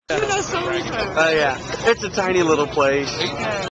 You know so many folks. Oh yeah, it's a tiny little place.